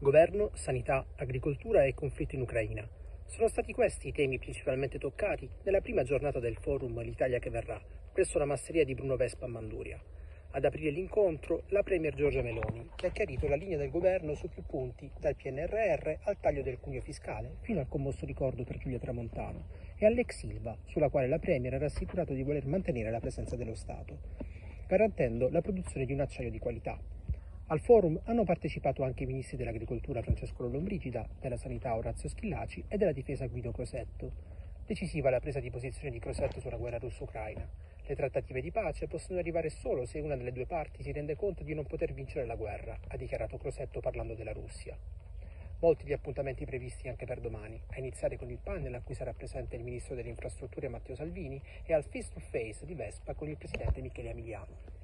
Governo, sanità, agricoltura e conflitto in Ucraina. Sono stati questi i temi principalmente toccati nella prima giornata del forum L'Italia che verrà, presso la masseria di Bruno Vespa a Manduria. Ad aprire l'incontro la Premier Giorgia Meloni, che ha chiarito la linea del governo su più punti, dal PNRR al taglio del cuneo fiscale, fino al commosso ricordo per Giulia Tramontano, e all'ex Ilva, sulla quale la Premier ha rassicurato di voler mantenere la presenza dello Stato, garantendo la produzione di un acciaio di qualità. Al forum hanno partecipato anche i ministri dell'Agricoltura Francesco Lollobrigida, della Sanità Orazio Schillaci e della Difesa Guido Crosetto. Decisiva la presa di posizione di Crosetto sulla guerra russo-ucraina. Le trattative di pace possono arrivare solo se una delle due parti si rende conto di non poter vincere la guerra, ha dichiarato Crosetto parlando della Russia. Molti gli appuntamenti previsti anche per domani, a iniziare con il panel a cui sarà presente il ministro delle infrastrutture Matteo Salvini e al face to face di Vespa con il presidente Michele Emiliano.